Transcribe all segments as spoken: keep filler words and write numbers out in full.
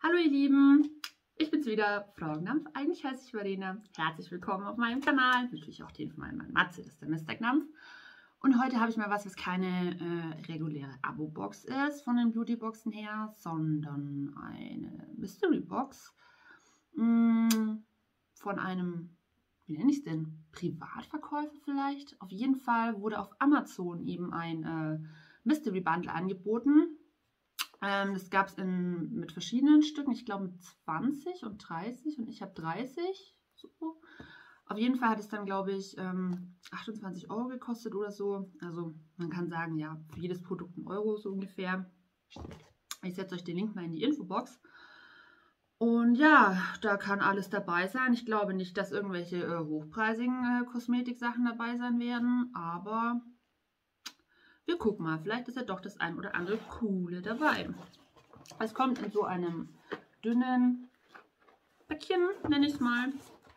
Hallo ihr Lieben, ich bin's wieder, Frau Gnampf. Eigentlich heiße ich Verena. Herzlich willkommen auf meinem Kanal. Natürlich auch den von meinem Mann Matze, das ist der Mister Gnampf. Und heute habe ich mal was, was keine äh, reguläre Abo-Box ist von den Beauty-Boxen her, sondern eine Mystery-Box mh, von einem, wie nenne ich es denn, Privatverkäufer vielleicht. Auf jeden Fall wurde auf Amazon eben ein äh, Mystery-Bundle angeboten. Ähm, das gab es mit verschiedenen Stücken, ich glaube mit zwanzig und dreißig und ich habe dreißig. So. Auf jeden Fall hat es dann, glaube ich, ähm, achtundzwanzig Euro gekostet oder so. Also man kann sagen, ja, für jedes Produkt ein Euro so ungefähr. Ich setze euch den Link mal in die Infobox. Und ja, da kann alles dabei sein. Ich glaube nicht, dass irgendwelche äh, hochpreisigen äh, Kosmetiksachen dabei sein werden, aber wir gucken mal, vielleicht ist ja doch das ein oder andere Coole dabei. Es kommt in so einem dünnen Päckchen, nenne ich es mal.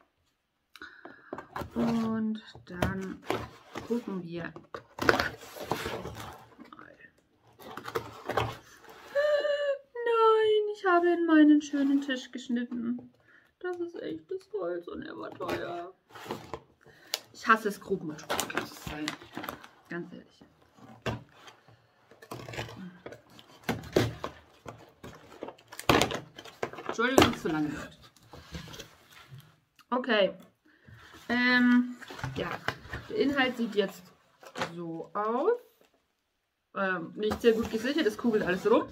Und dann gucken wir mal. Nein, ich habe in meinen schönen Tisch geschnitten. Das ist echtes Holz und er war teuer. Ich hasse es, grob mit Schmuck zu sein. Ganz ehrlich. Entschuldigung, dass es so lange wird. Okay. Ähm, ja, der Inhalt sieht jetzt so aus. Ähm, nicht sehr gut gesichert, es kugelt alles rum.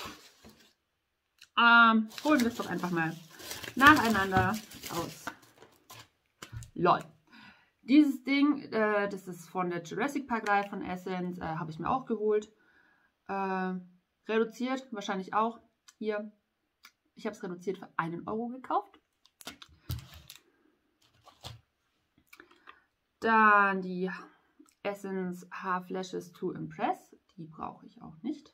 Ähm, holen wir es doch einfach mal nacheinander aus. Lol. Dieses Ding, äh, das ist von der Jurassic Park Reihe von Essence, äh, habe ich mir auch geholt. Äh, reduziert, wahrscheinlich auch. Hier. Ich habe es reduziert für einen Euro gekauft. Dann die Essence Haarflashes to Impress. Die brauche ich auch nicht.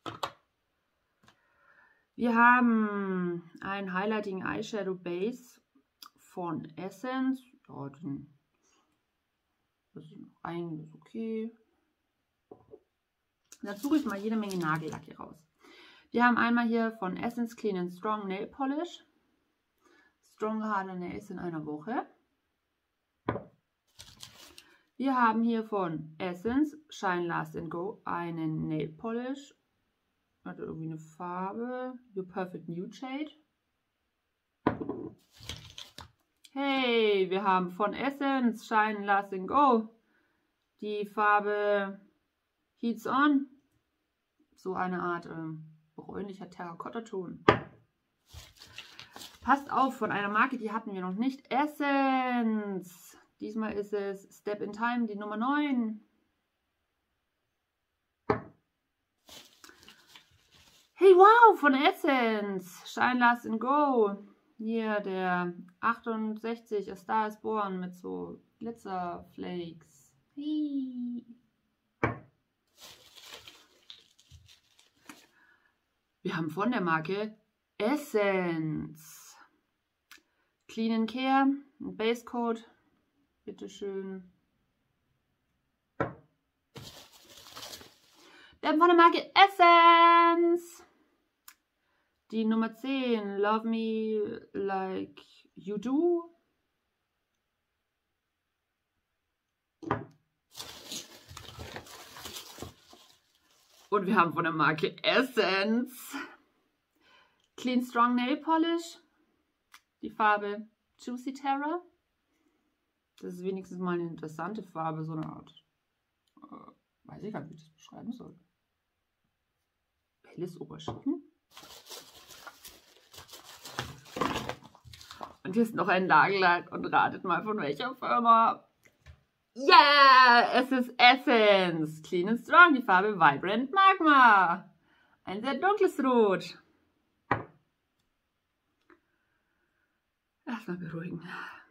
Wir haben ein Highlighting Eyeshadow Base von Essence. Ja, den, das ist eigentlich okay. Da suche ich mal jede Menge Nagellacke raus. Wir haben einmal hier von Essence Clean and Strong Nail Polish. Strong Harder Nails in einer Woche. Wir haben hier von Essence Shine Last and Go einen Nail Polish. Hat irgendwie eine Farbe. Your Perfect Nude Shade. Hey, wir haben von Essence Shine Last and Go die Farbe Heats On. So eine Art ähm, bräunlicher Terrakotta-Ton. Passt auf, von einer Marke, die hatten wir noch nicht. Essence. Diesmal ist es Step in Time, die Nummer neun. Hey, wow, von Essence. Shine Last and Go. Hier der achtundsechzig, A Star is Born mit so Glitzerflakes. Hey. Wir haben von der Marke Essence Clean and Care, ein Base Coat, bitteschön. Wir haben von der Marke Essence die Nummer zehn, Love Me Like You Do. Und wir haben von der Marke Essence Clean Strong Nail Polish, die Farbe Juicy Terror. Das ist wenigstens mal eine interessante Farbe, so eine Art, äh, weiß ich gar nicht, wie ich das beschreiben soll. Helles Oberschichten. Und hier ist noch ein Nagellack und ratet mal von welcher Firma. Yeah, es ist Essence Clean and Strong, die Farbe Vibrant Magma. Ein sehr dunkles Rot. Erstmal beruhigen.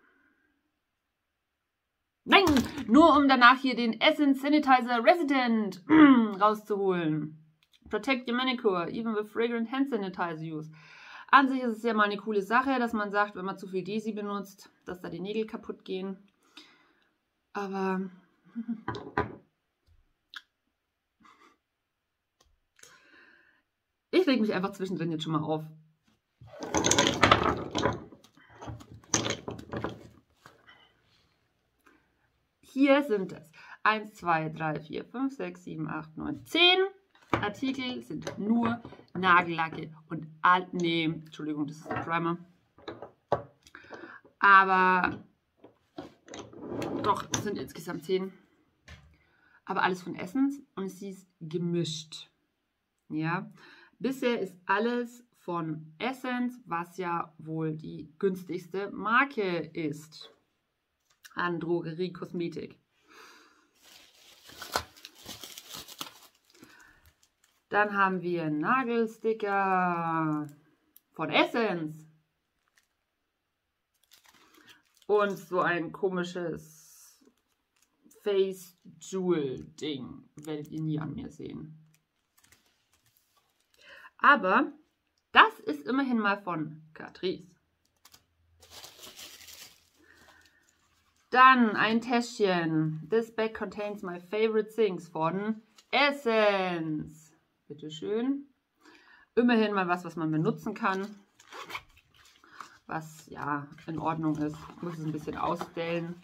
Nein, nur um danach hier den Essence Sanitizer Resident rauszuholen. Protect your manicure, even with fragrant hand sanitizer use. An sich ist es ja mal eine coole Sache, dass man sagt, wenn man zu viel Desi benutzt, dass da die Nägel kaputt gehen. Aber ich reg mich einfach zwischendrin jetzt schon mal auf. Hier sind es eins, zwei, drei, vier, fünf, sechs, sieben, acht, neun, zehn Artikel sind nur Nagellacke und all, nee, Entschuldigung, das ist ein Primer. Aber doch, es sind insgesamt zehn. Aber alles von Essence und es ist gemischt. Ja, bisher ist alles von Essence, was ja wohl die günstigste Marke ist an Drogerie-Kosmetik. Dann haben wir einen Nagelsticker von Essence. Und so ein komisches Face Jewel Ding. Werdet ihr nie an mir sehen. Aber das ist immerhin mal von Catrice. Dann ein Täschchen. This bag contains my favorite things von Essence. Bitteschön. Immerhin mal was, was man benutzen kann. Was ja in Ordnung ist. Ich muss es ein bisschen ausstellen.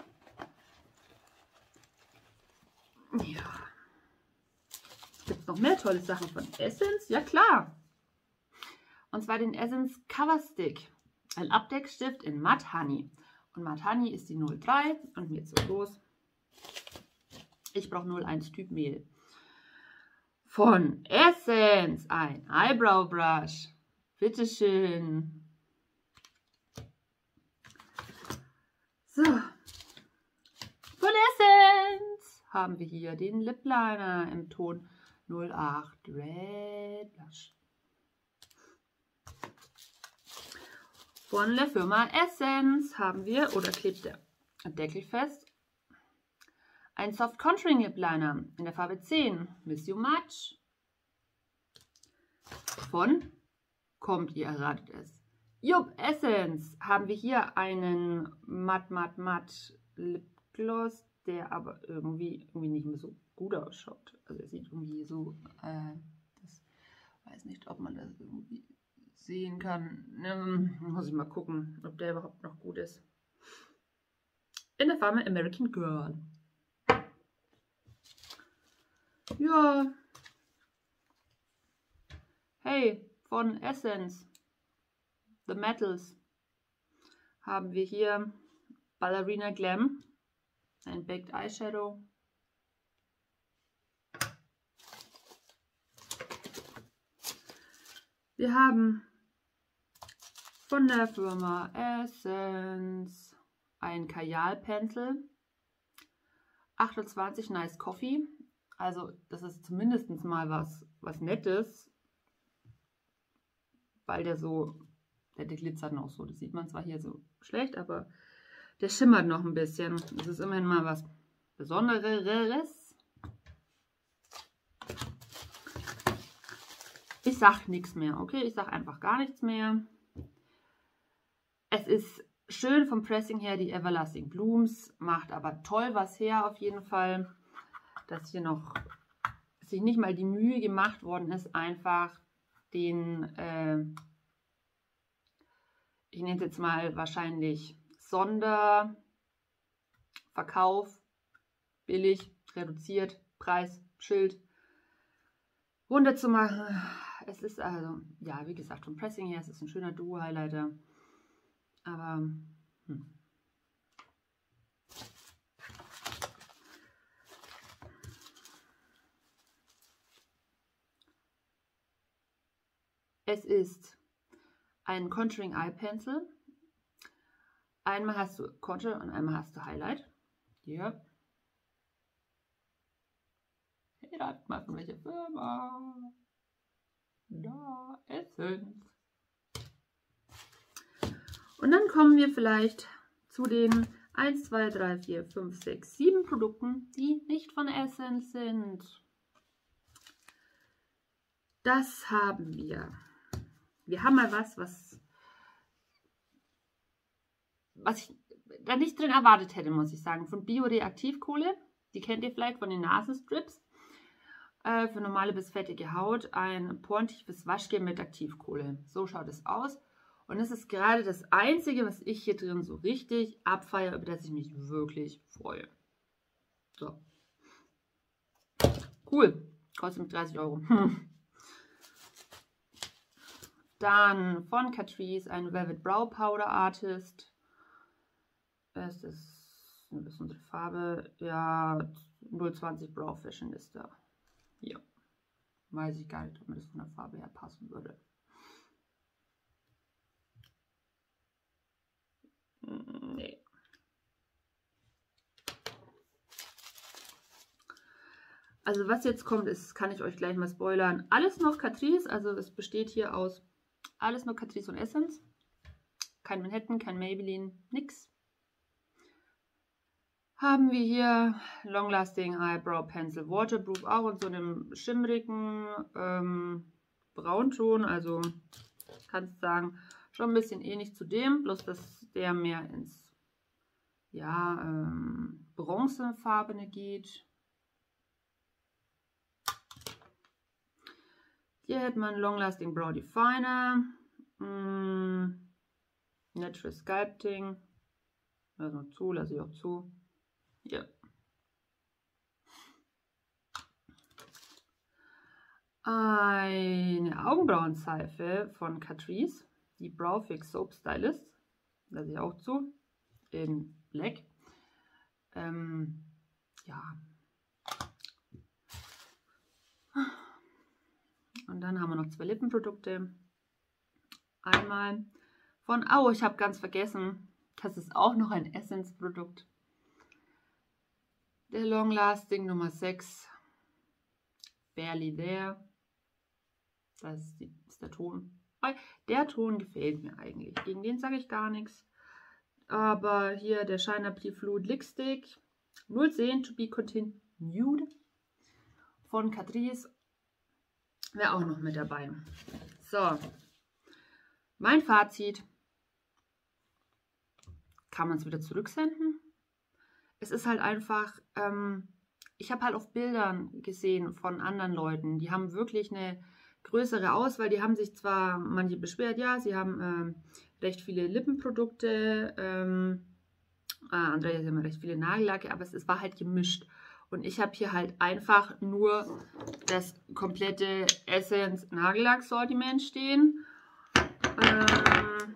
Ja. Gibt es noch mehr tolle Sachen von Essence? Ja klar. Und zwar den Essence Cover Stick. Ein Abdeckstift in Matte Honey. Und Matte Honey ist die null drei und mir zu groß. Ich brauche null eins Typ Mehl. Von Essence ein Eyebrow Brush. Bitteschön. So. Von Essence haben wir hier den Lip Liner im Ton null acht Red Blush. Von der Firma Essence haben wir, oder klebt der Deckel fest, ein Soft Contouring Lip Liner in der Farbe zehn, Miss You Much. Von, kommt, ihr erratet es, Jupp Essence haben wir hier einen matt, matt, matt Lipgloss, der aber irgendwie, irgendwie nicht mehr so gut ausschaut. Also er sieht irgendwie so, äh, das weiß nicht, ob man das irgendwie sehen kann. Ähm, muss ich mal gucken, ob der überhaupt noch gut ist. In der Farbe American Girl. Ja. Hey, von Essence, The Metals, haben wir hier Ballerina Glam, ein Baked Eyeshadow. Wir haben von der Firma Essence ein Kajal-Pencil, achtundzwanzig Nice Coffee. Also das ist zumindest mal was, was Nettes, weil der so, der, der glitzert noch so. Das sieht man zwar hier so schlecht, aber der schimmert noch ein bisschen. Das ist immerhin mal was Besonderes. Ich sag nichts mehr, okay? Ich sag einfach gar nichts mehr. Es ist schön vom Pressing her, die Everlasting Blooms, macht aber toll was her auf jeden Fall. Dass hier noch sich nicht mal die Mühe gemacht worden ist, einfach den, äh, ich nenne es jetzt mal wahrscheinlich Sonderverkauf, billig, reduziert, Preis, Schild, runterzumachen. Es ist also, ja, wie gesagt, vom Pressing her, es ist ein schöner Duo-Highlighter, aber hm. Es ist ein Contouring Eye Pencil. Einmal hast du Contour und einmal hast du Highlight. Hier. Hey, da mal von welcher Firma? Da, Essence. Und dann kommen wir vielleicht zu den eins, zwei, drei, vier, fünf, sechs, sieben Produkten, die nicht von Essence sind. Das haben wir. Wir haben mal was, was, was ich da nicht drin erwartet hätte, muss ich sagen. Von Bioreaktivkohle. Die kennt ihr vielleicht von den Nasenstrips. Äh, für normale bis fettige Haut ein porentiefes Waschgel mit Aktivkohle. So schaut es aus. Und es ist gerade das Einzige, was ich hier drin so richtig abfeiere, über das ich mich wirklich freue. So. Cool. Kostet mit dreißig Euro. Hm. Dann von Catrice ein Velvet Brow Powder Artist. Es ist ein bisschen unsere Farbe. Ja, null zwanzig Brow Fashion ist da. Ja. Weiß ich gar nicht, ob mir das von der Farbe her passen würde. Nee. Also was jetzt kommt, ist, kann ich euch gleich mal spoilern. Alles noch Catrice, also es besteht hier aus alles nur Catrice und Essence. Kein Manhattan, kein Maybelline, nix. Haben wir hier Long Lasting Eyebrow Pencil Waterproof, auch in so einem schimmrigen ähm, Braunton. Also kannst sagen, schon ein bisschen ähnlich zu dem, bloß dass der mehr ins ja, ähm, bronzefarbene geht. Hier hätte man Long Lasting Brow Definer, mm, Natural Sculpting, lass mal zu, lasse ich auch zu. Ja. Eine Augenbrauenseife von Catrice, die Brow Fix Soap Stylist, lasse ich auch zu, in Black. Ähm, ja. Und dann haben wir noch zwei Lippenprodukte. Einmal von, oh, ich habe ganz vergessen, das ist auch noch ein Essence-Produkt. Der Long Lasting Nummer sechs, Barely There. Das ist, die, ist der Ton. Der Ton gefällt mir eigentlich. Gegen den sage ich gar nichts. Aber hier der Shiner Pea Fluid Lipstick null zehn To Be Continued von Catrice. Wäre auch noch mit dabei. So. Mein Fazit. Kann man es wieder zurücksenden? Es ist halt einfach, ähm, ich habe halt auf Bildern gesehen von anderen Leuten, die haben wirklich eine größere Auswahl. Die haben sich zwar, manche beschwert, ja, sie haben ähm, recht viele Lippenprodukte, ähm, äh, andere haben recht viele Nagellacke, aber es, es war halt gemischt. Und ich habe hier halt einfach nur das komplette Essence Nagellack-Sortiment stehen. Ähm,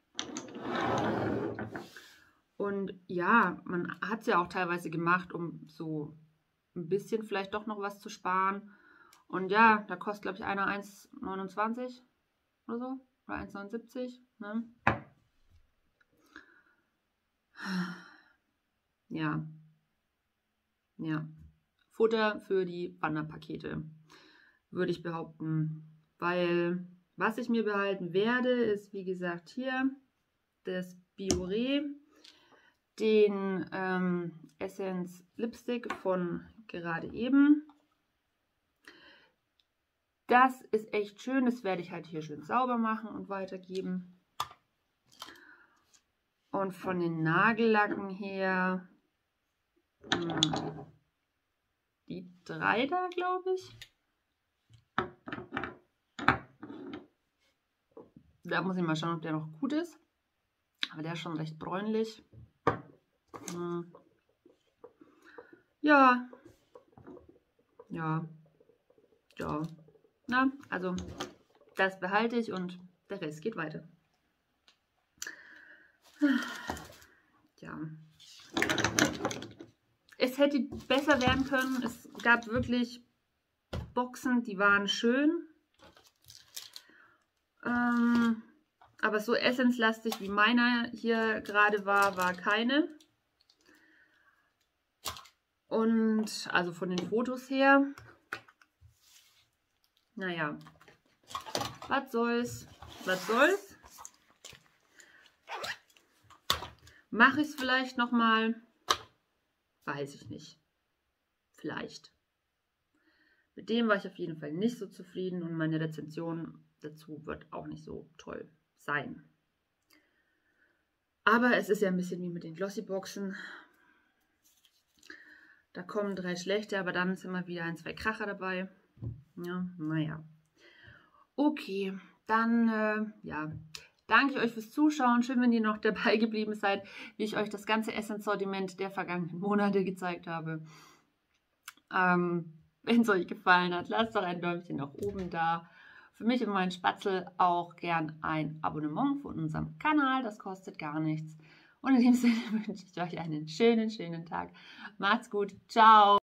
und ja, man hat es ja auch teilweise gemacht, um so ein bisschen vielleicht doch noch was zu sparen. Und ja, da kostet, glaube ich, einer eins neunundzwanzig oder so. Oder eins neunundsiebzig. Ne? Ja. Ja. Futter für die Wanderpakete, würde ich behaupten. Weil, was ich mir behalten werde, ist, wie gesagt, hier das Biore, den ähm, Essence Lipstick von gerade eben. Das ist echt schön, das werde ich halt hier schön sauber machen und weitergeben. Und von den Nagellacken her, mh, die drei da, glaube ich. Da muss ich mal schauen, ob der noch gut ist. Aber der ist schon recht bräunlich. Hm. Ja. Ja. Ja. Na, also das behalte ich und der Rest geht weiter. Ja. Es hätte besser werden können. Es gab wirklich Boxen, die waren schön. Ähm, aber so essenzlastig wie meiner hier gerade war, war keine. Und also von den Fotos her. Naja, was soll's, was soll's. Mache ich es vielleicht nochmal? Weiß ich nicht. Vielleicht. Mit dem war ich auf jeden Fall nicht so zufrieden und meine Rezension dazu wird auch nicht so toll sein. Aber es ist ja ein bisschen wie mit den Glossyboxen. Da kommen drei schlechte, aber dann sind immer wieder ein, zwei Kracher dabei. Ja, naja. Okay, dann, äh, ja, danke ich euch fürs Zuschauen. Schön, wenn ihr noch dabei geblieben seid, wie ich euch das ganze Essenssortiment der vergangenen Monate gezeigt habe. Ähm, wenn es euch gefallen hat, lasst doch ein Däumchen nach oben da. Für mich und meinen Spatzel auch gern ein Abonnement von unserem Kanal. Das kostet gar nichts. Und in dem Sinne wünsche ich euch einen schönen, schönen Tag. Macht's gut. Ciao.